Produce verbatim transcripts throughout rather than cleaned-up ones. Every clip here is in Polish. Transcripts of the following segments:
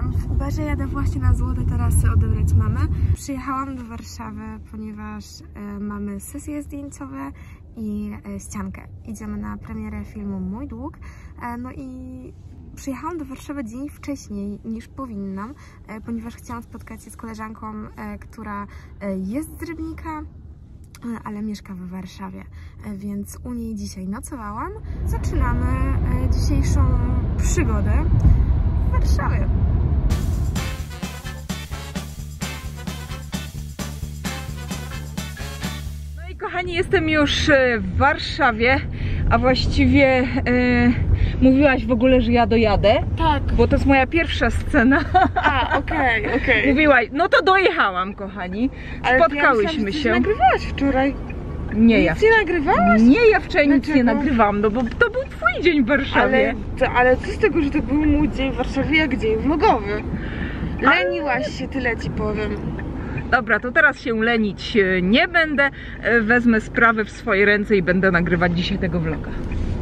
Jestem w Uberze, jadę właśnie na Złote Tarasy odebrać mamę. Przyjechałam do Warszawy, ponieważ y, mamy sesje zdjęciowe i y, ściankę. Idziemy na premierę filmu Mój Dług. E, no i przyjechałam do Warszawy dzień wcześniej niż powinnam, e, ponieważ chciałam spotkać się z koleżanką, e, która e, jest z Rybnika, ale mieszka w Warszawie, więc u niej dzisiaj nocowałam. Zaczynamy dzisiejszą przygodę w Warszawie. No i kochani, jestem już w Warszawie, a właściwie e, mówiłaś w ogóle, że ja dojadę? Tak. Bo to jest moja pierwsza scena. A, okej, okay, okej. Okay. Mówiłaś, no to dojechałam, kochani. Spotkałyśmy ja się. Ty nagrywałaś wczoraj. Nie, nic ja nie nagrywałaś? Nie, ja wczoraj nic Dlaczego? nie nagrywam, no bo to był twój dzień w Warszawie. Ale, to, ale co z tego, że to był mój dzień w Warszawie, jak dzień vlogowy? Leniłaś się, tyle ci powiem. Dobra, to teraz się lenić nie będę. Wezmę sprawę w swoje ręce i będę nagrywać dzisiaj tego vloga.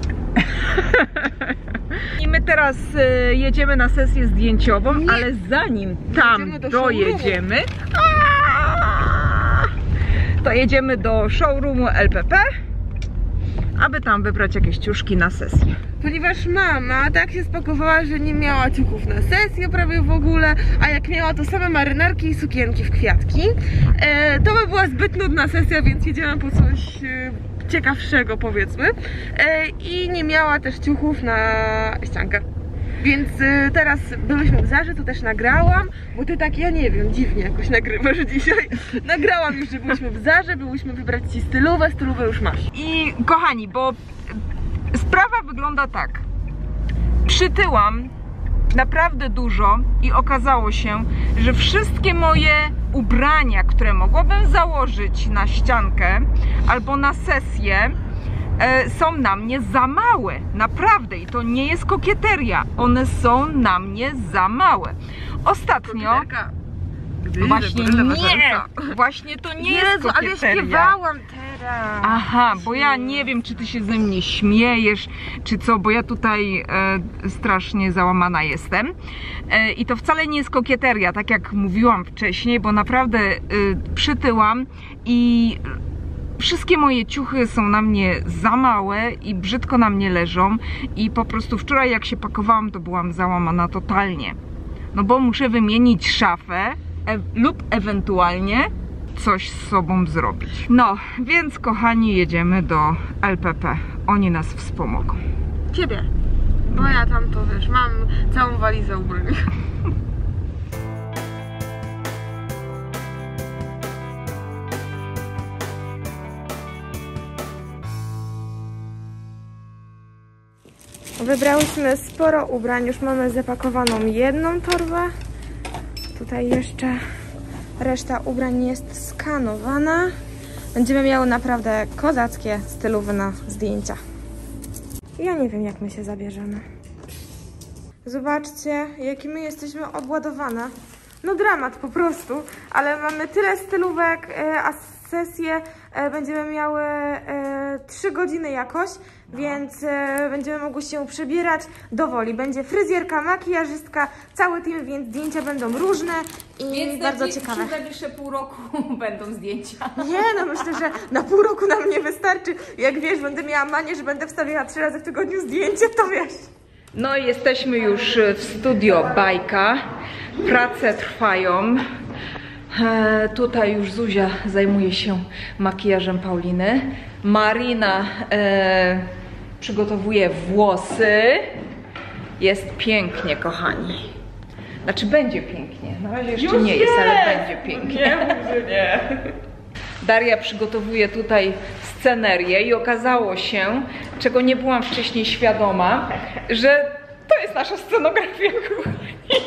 I my teraz jedziemy na sesję zdjęciową, nie. Ale zanim tam do dojedziemy, to jedziemy do showroomu L P P, aby tam wybrać jakieś ciuszki na sesję. Ponieważ mama tak się spakowała, że nie miała ciuchów na sesję prawie w ogóle, a jak miała, to same marynarki i sukienki w kwiatki. E, to by była zbyt nudna sesja, więc jedziemy po coś e, ciekawszego, powiedzmy. E, I nie miała też ciuchów na ściankę. Więc y, teraz byłyśmy w Zarze, to też nagrałam, bo ty tak, ja nie wiem, dziwnie jakoś nagrywasz dzisiaj. Nagrałam już, że byłyśmy w Zarze, byłyśmy wybrać ci stylówę, stylówę już masz. I kochani, bo sprawa wygląda tak. Przytyłam naprawdę dużo i okazało się, że wszystkie moje ubrania, które mogłabym założyć na ściankę albo na sesję, są na mnie za małe, naprawdę, i to nie jest kokieteria, one są na mnie za małe. Ostatnio Gdy właśnie nie, właśnie to nie Jezu, jest kokieteria. Ale ja śpiewałam teraz. Aha, bo ja nie wiem, czy ty się ze mnie śmiejesz, czy co, bo ja tutaj e, strasznie załamana jestem. E, I to wcale nie jest kokieteria, tak jak mówiłam wcześniej, bo naprawdę e, przytyłam i wszystkie moje ciuchy są na mnie za małe i brzydko na mnie leżą i po prostu wczoraj jak się pakowałam, to byłam załamana totalnie. No bo muszę wymienić szafę e lub ewentualnie coś z sobą zrobić. No, więc kochani, jedziemy do L P P. Oni nas wspomogą. Ciebie, bo ja tam to wiesz, mam całą walizę ubrań. Wybrałyśmy sporo ubrań, już mamy zapakowaną jedną torbę. Tutaj jeszcze reszta ubrań jest skanowana. Będziemy miały naprawdę kozackie stylowe na zdjęcia. Ja nie wiem, jak my się zabierzemy. Zobaczcie, jakie my jesteśmy obładowane. No dramat po prostu, ale mamy tyle stylówek, a sesję będziemy miały trzy godziny jakoś, więc będziemy mogły się przebierać do woli. Będzie fryzjerka, makijażystka, cały team, więc zdjęcia będą różne i więc bardzo ciekawe. Więc najbliższe pół roku będą zdjęcia. Nie, no myślę, że na pół roku nam nie wystarczy. Jak wiesz, będę miała manię, że będę wstawiała trzy razy w tygodniu zdjęcie, to wiesz. No i jesteśmy już w studio Bajka. Prace trwają. E, tutaj już Zuzia zajmuje się makijażem Pauliny. Marina e, przygotowuje włosy. Jest pięknie, kochani. Znaczy będzie pięknie. Na razie jeszcze już nie jest, jest, ale będzie pięknie. Nie, może nie. Daria przygotowuje tutaj scenerię i okazało się, czego nie byłam wcześniej świadoma, że to jest nasza scenografia, kochani.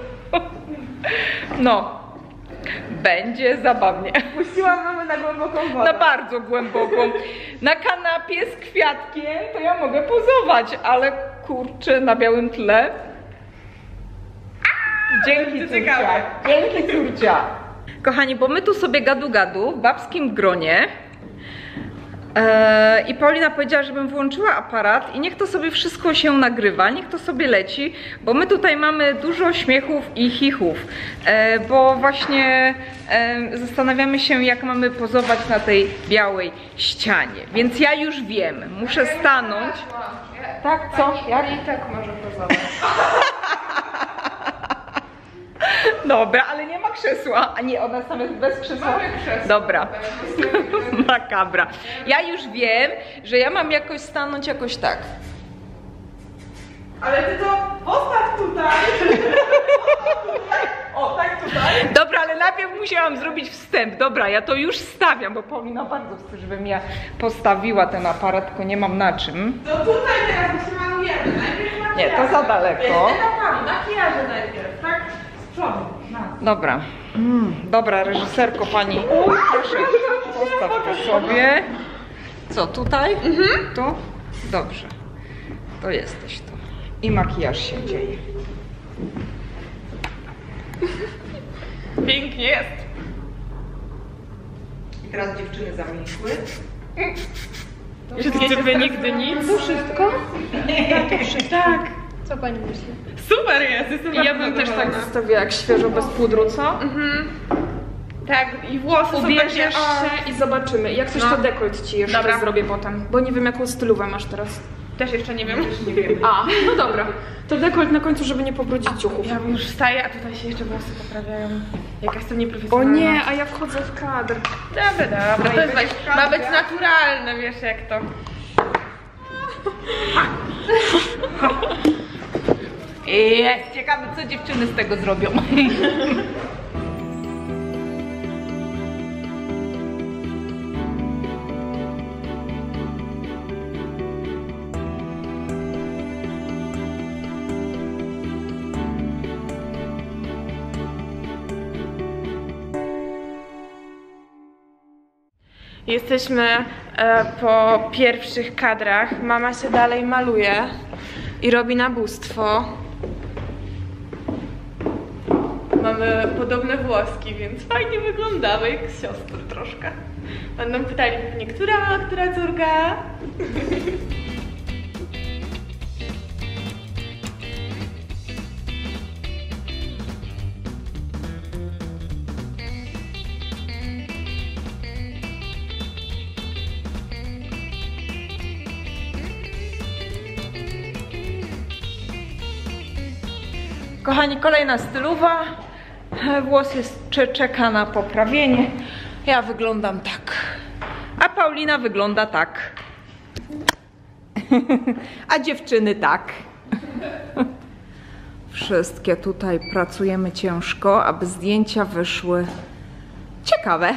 No, będzie zabawnie. Puściłam mamę na głęboką wodę. Na bardzo głęboką. Na kanapie z kwiatkiem to ja mogę pozować, ale kurczę, na białym tle. Dzięki, córcia. Dzięki, córcia. Kochani, bo my tu sobie gadu gadu w babskim gronie Eee, I Paulina powiedziała, żebym włączyła aparat i niech to sobie wszystko się nagrywa, niech to sobie leci, bo my tutaj mamy dużo śmiechów i chichów, eee, bo właśnie eee, zastanawiamy się, jak mamy pozować na tej białej ścianie. Więc ja już wiem, muszę stanąć. Tak, co? Jak? I tak może pozować. Dobra, ale nie ma krzesła. A nie, ona sama jest bez krzesła. Dobra. Makabra. Ja już wiem, że ja mam jakoś stanąć jakoś tak. Ale ty to postaw tutaj. O, tak tutaj. Dobra, ale najpierw musiałam zrobić wstęp. Dobra, ja to już stawiam, bo Paulina bardzo chce, żebym ja postawiła ten aparat, tylko nie mam na czym. To tutaj teraz się malujemy. Najpierw makijaż. Nie, to za daleko. Etapami, makijaże najpierw, tak? Z przodu. Na. Dobra. Mm, dobra, reżyserko pani. Proszę, postaw to sobie. Co, tutaj? Mhm. Tu? Dobrze. To jesteś tu. I makijaż się dzieje. Pięknie jest. I teraz dziewczyny zamilkły. Żeby nigdy nic. To wszystko? Tak. Co pani myśli? Super jest, jestem Ja bym też tak zostawiła jak świeżo, bez pudru, co? Mhm. Tak, i włosy są takie... Ubierzesz się i zobaczymy. Jak coś No. to dekolt ci jeszcze Dobra. zrobię potem, bo nie wiem jaką stylówę masz teraz. Też jeszcze nie wiem. Nie wiem. A, no dobra. To dekolt na końcu, żeby nie pobrudzić ciuchów. Ja już wstaję, a tutaj się jeszcze włosy poprawiają. Jak jestem O nieprofesjonalna. nie, a ja wchodzę w kadr. Dobra, dobra, to jest właśnie, ma być naturalne, wiesz jak to. Jest, ciekawe co dziewczyny z tego zrobią. Jesteśmy e, po pierwszych kadrach. Mama się dalej maluje i robi nabóstwo. Mamy podobne włoski, więc fajnie wyglądamy jak siostry troszkę. Będą pytali pewnie, która, która córka? Kochani, kolejna stylowa. Włos jest, cze- czeka na poprawienie. Ja wyglądam tak. A Paulina wygląda tak. A dziewczyny tak. Wszystkie tutaj pracujemy ciężko, aby zdjęcia wyszły ciekawe.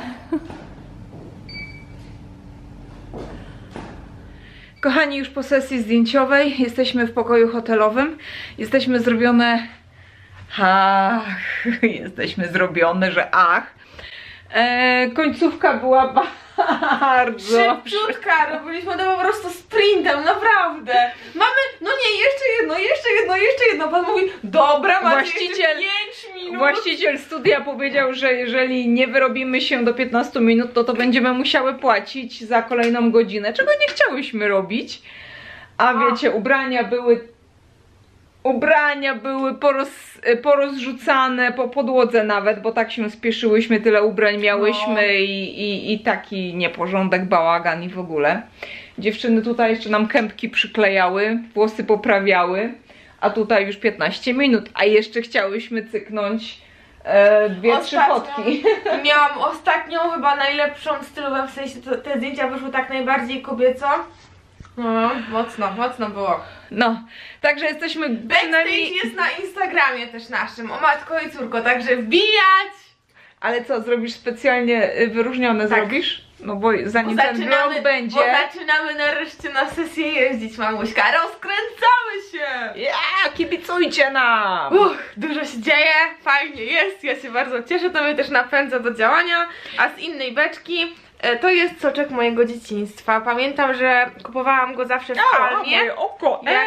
Kochani, już po sesji zdjęciowej jesteśmy w pokoju hotelowym. Jesteśmy zrobione... Ach, jesteśmy zrobione, że ach. E, końcówka była bardzo... Szybciutka, robiliśmy to po prostu sprintem, naprawdę. Mamy, no nie, jeszcze jedno, jeszcze jedno, jeszcze jedno. Pan mówi, dobra, macie Właściciel- jeszcze pięć minut. Właściciel studia powiedział, że jeżeli nie wyrobimy się do piętnastu minut, to to będziemy musiały płacić za kolejną godzinę, czego nie chciałyśmy robić. A wiecie, ubrania były ubrania były poroz, porozrzucane po podłodze nawet, bo tak się spieszyłyśmy, tyle ubrań miałyśmy no. i, i, i taki nieporządek, bałagan i w ogóle. Dziewczyny tutaj jeszcze nam kępki przyklejały, włosy poprawiały, a tutaj już piętnaście minut, a jeszcze chciałyśmy cyknąć e, dwie, trzy fotki. Miałam ostatnią, chyba najlepszą stylową, w sensie to, te zdjęcia wyszły tak najbardziej kobieco. No, mocno, mocno było. No, także jesteśmy Backstage przynajmniej... jest na Instagramie też naszym, o matko i córko, także wbijać! Ale co, zrobisz specjalnie wyróżnione, Tak. zrobisz? No bo zanim Bo ten vlog będzie... Bo zaczynamy nareszcie na sesję jeździć, mamuśka, rozkręcamy się! Ja, kibicujcie nam! Uch, dużo się dzieje, fajnie jest, ja się bardzo cieszę, to mnie też napędza do działania, a z innej beczki e, to jest soczek mojego dzieciństwa. Pamiętam, że kupowałam go zawsze w O, Almie. moje oko, Jak, e!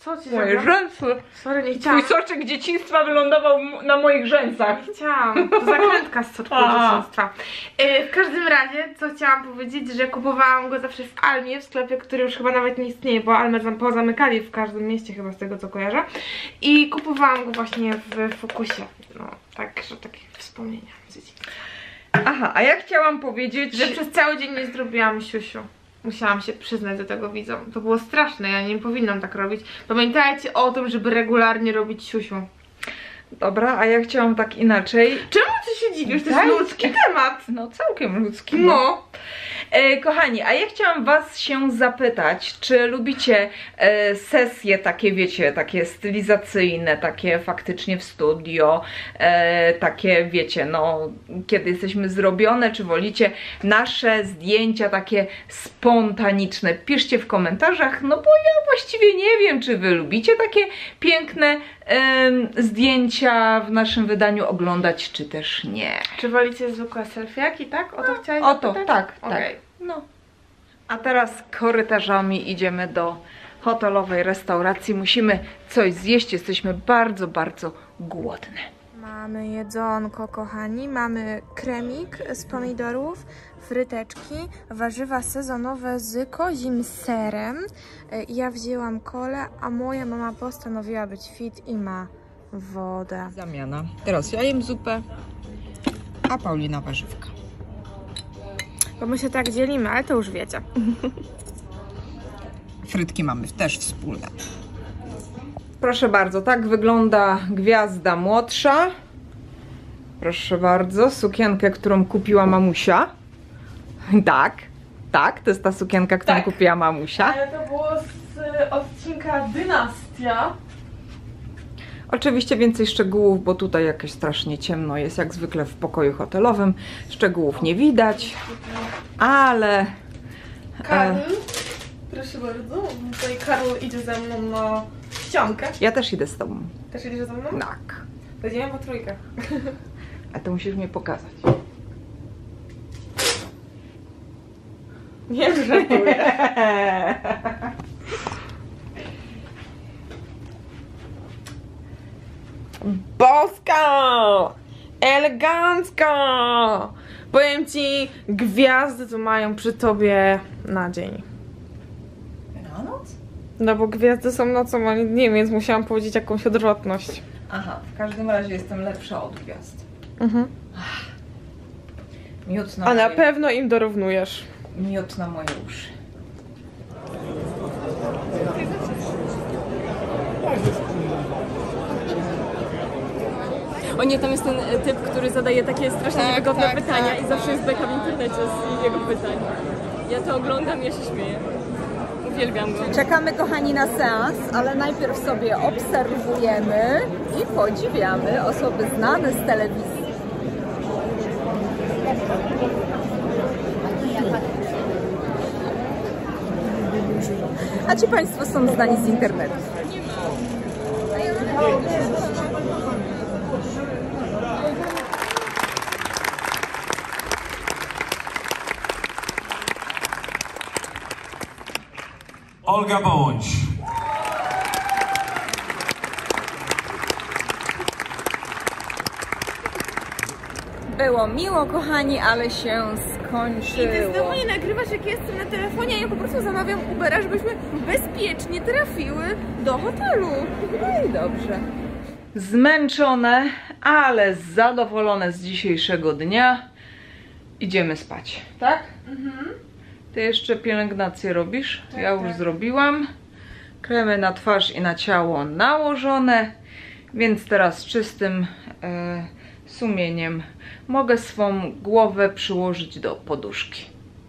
Co ci Moje zrobiłam? rzęsy. Sorry, nie Twój chciałam. soczek dzieciństwa wylądował m- na moich rzęsach. Nie chciałam. To zakrętka z soczku A. dzieciństwa. Yy, w każdym razie, co chciałam powiedzieć, że kupowałam go zawsze w Almie, w sklepie, który już chyba nawet nie istnieje, bo Almę zam- pozamykali w każdym mieście chyba z tego co kojarzę. I kupowałam go właśnie w Fokusie. No, także takie wspomnienia z dzieciństwa. Aha, a ja chciałam powiedzieć, Że przez cały dzień nie zrobiłam siusiu. Musiałam się przyznać do tego widzom. To było straszne, ja nie powinnam tak robić. Pamiętajcie o tym, żeby regularnie robić siusiu. Dobra, a ja chciałam tak inaczej. Czemu ty się dziwisz? To Daj- jest ludzki temat. No całkiem ludzki. No. E, kochani, a ja chciałam was się zapytać, czy lubicie e, sesje takie, wiecie, takie stylizacyjne, takie faktycznie w studio, e, takie, wiecie, no, kiedy jesteśmy zrobione, czy wolicie nasze zdjęcia takie spontaniczne? Piszcie w komentarzach, no bo ja właściwie nie wiem, czy wy lubicie takie piękne em, zdjęcia w naszym wydaniu oglądać, czy też nie. Czy wolicie zwykłe selfiaki, tak? O to chciałeś O to, zapytać? tak, Okej. tak. No. A teraz korytarzami idziemy do hotelowej restauracji. Musimy coś zjeść, jesteśmy bardzo, bardzo głodne. Mamy jedzonko, kochani, mamy kremik z pomidorów, fryteczki, warzywa sezonowe z kozim serem. Ja wzięłam kolę, a moja mama postanowiła być fit i ma wodę. Zamiana. Teraz ja jem zupę, a Paulina warzywka. Bo my się tak dzielimy, ale to już wiecie. Frytki mamy też wspólne. Proszę bardzo, tak wygląda gwiazda młodsza. Proszę bardzo, sukienkę, którą kupiła mamusia. Tak, tak, to jest ta sukienka, którą Tak. kupiła mamusia. Ale to było z y, odcinka Dynastia. Oczywiście więcej szczegółów, bo tutaj jakieś strasznie ciemno jest, jak zwykle w pokoju hotelowym. Szczegółów nie widać, ale... Karol, E, proszę bardzo. Tutaj Karol idzie ze mną na ściankę. ja też idę z tobą. Też idziesz ze mną? Tak. Będziemy po trójkach. A to musisz mnie pokazać. Nie żartuję. Boska! Elegancka! Powiem ci, gwiazdy to mają przy tobie na dzień. Na noc? No bo gwiazdy są nocą, a nie dniem, więc musiałam powiedzieć jakąś odwrotność. Aha, w każdym razie jestem lepsza od gwiazd. Mhm. Miód na, A na moje, pewno im dorównujesz. miód na moje uszy. O nie, tam jest ten e, typ, który zadaje takie strasznie Tak, niewygodne tak, pytania tak, i zawsze jest beka w internecie z jego pytań. Ja to oglądam, ja się śmieję. Uwielbiam go. Czekamy, kochani, na seans, ale najpierw sobie obserwujemy i podziwiamy osoby znane z telewizji. A ci Państwo są znani z internetu. Olga Bądź. Było miło, kochani, ale się skończyło. nie nagrywasz, jak jestem na telefonie, ja po prostu zamawiam Ubera, żebyśmy bezpiecznie trafiły do hotelu. No i dobrze. Zmęczone, ale zadowolone z dzisiejszego dnia. Idziemy spać, tak? Mhm. Ty jeszcze pielęgnację robisz? Tak, ja już tak. zrobiłam. Kremy na twarz i na ciało nałożone, więc teraz z czystym e, sumieniem mogę swą głowę przyłożyć do poduszki.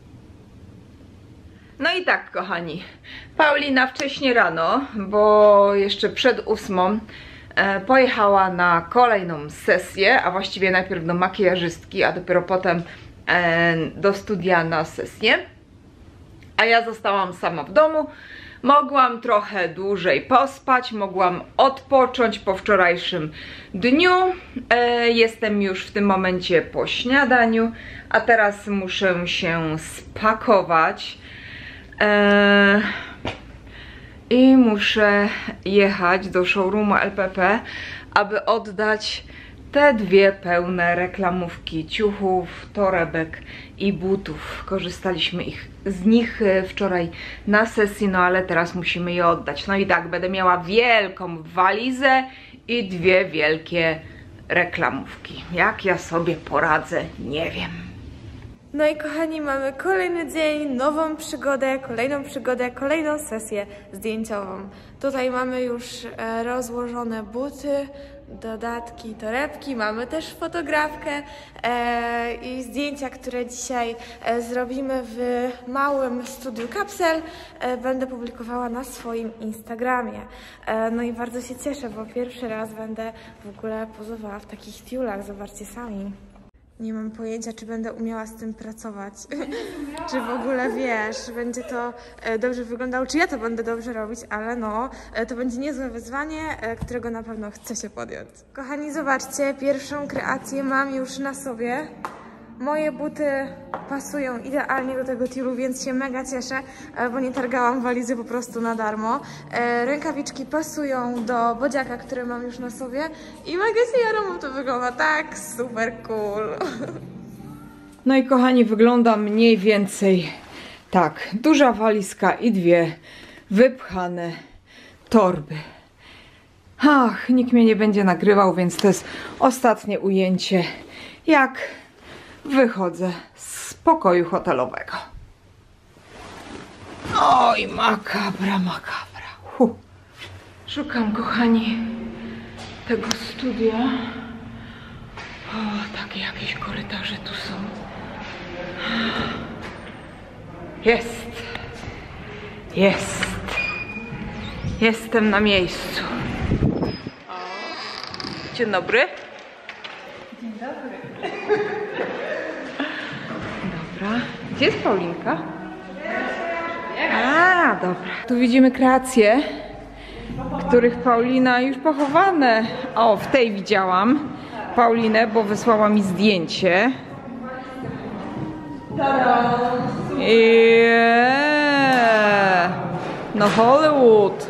No i tak, kochani, Paulina wcześnie rano, bo jeszcze przed ósmą e, pojechała na kolejną sesję, a właściwie najpierw do makijażystki, a dopiero potem e, do studia na sesję. A ja zostałam sama w domu. Mogłam trochę dłużej pospać, mogłam odpocząć po wczorajszym dniu. E, jestem już w tym momencie po śniadaniu, a teraz muszę się spakować. E, i muszę jechać do showroomu L P P, aby oddać te dwie pełne reklamówki ciuchów, torebek i butów. Korzystaliśmy ich, z nich wczoraj na sesji, no ale teraz musimy je oddać. No i tak, będę miała wielką walizę i dwie wielkie reklamówki. Jak ja sobie poradzę, nie wiem. No i kochani, mamy kolejny dzień, nową przygodę, kolejną przygodę, kolejną sesję zdjęciową. Tutaj mamy już e, rozłożone buty, dodatki, torebki, mamy też fotografkę e, i zdjęcia, które dzisiaj e, zrobimy w małym studiu kapsel, e, będę publikowała na swoim Instagramie. E, no i bardzo się cieszę, bo pierwszy raz będę w ogóle pozowała w takich tiulach, zobaczcie sami. Nie mam pojęcia, czy będę umiała z tym pracować, czy w ogóle, wiesz, będzie to e, dobrze wyglądało, czy ja to będę dobrze robić, ale no, e, to będzie niezłe wyzwanie, e, którego na pewno chcę się podjąć. Kochani, zobaczcie, pierwszą kreację mam już na sobie. Moje buty pasują idealnie do tego tiulu, więc się mega cieszę, e, bo nie targałam walizy po prostu na darmo. E, rękawiczki pasują do bodziaka, który mam już na sobie i mega się jaram, bo to wygląda tak super cool. No i kochani, wygląda mniej więcej tak. Duża walizka i dwie wypchane torby. Ach, nikt mnie nie będzie nagrywał, więc to jest ostatnie ujęcie, jak wychodzę z pokoju hotelowego. Oj, makabra, makabra. Huh. Szukam, kochani, tego studia. O, takie jakieś korytarze tu są. Jest. Jest. Jestem na miejscu. Dzień dobry. Dzień dobry. Dobra. Gdzie jest Paulinka? A, dobra. Tu widzimy kreacje, których Paulina już pochowane. O, w tej widziałam Paulinę, bo wysłała mi zdjęcie. Yeah. No Hollywood.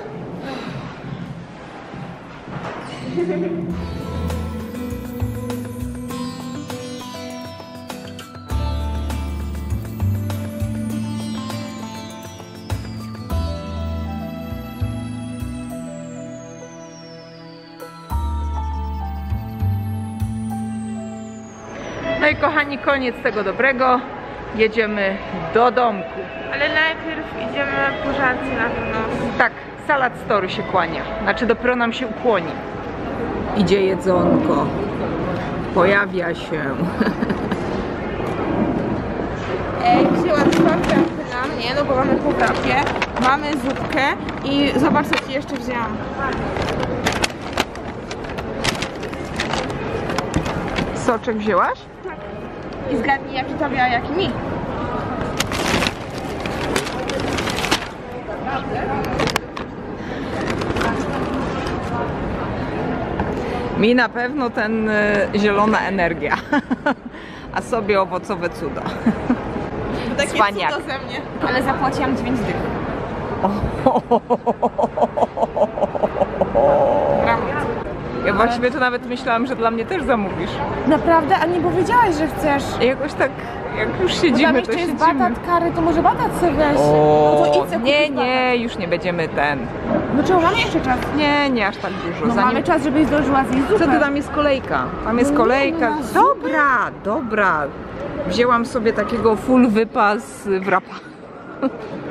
No i kochani, koniec tego dobrego. Jedziemy do domku. Ale najpierw idziemy po żarcie na pewno. Tak, Salad Story się kłania. Znaczy dopiero nam się ukłoni. Idzie jedzonko. Pojawia się. Ej, wzięłam czwartkę na mnie, no bo mamy po wrapie, mamy zupkę i zobacz, co ci jeszcze wzięłam. Soczek wzięłaś? Tak. I zgadnij, jaki tobie, a jaki mi. Mi na pewno ten y, zielona energia, a sobie owocowe cudo. Takie Cwaniak. cudo ze mnie. Ale zapłaciłam dziewięć dych. Ja właściwie to nawet myślałam, że dla mnie też zamówisz. Naprawdę? A nie powiedziałaś, że chcesz? Jakoś tak, jak już Bo tam siedzimy, to jeszcze jest siedzimy. batat kary, to może batat sobie weź. O, No to idź sobie nie, kupić nie, batat. już nie będziemy ten. No czemu, mamy jeszcze czas? Nie, nie aż tak dużo. No Zanim... mamy czas, żebyś zdążyła zjeść zupę. Co ty, tam jest kolejka? Tam jest No nie, kolejka. no na Dobra, dobra. Wzięłam sobie takiego full wypas wrapa.